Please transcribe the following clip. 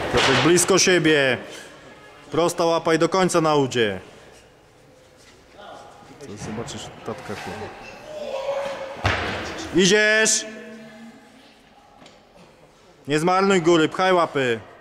Piotrek blisko siebie. Prosta łapa i do końca na udzie. Zobaczysz tatka. Idziesz! Nie zmarnuj góry, pchaj łapy.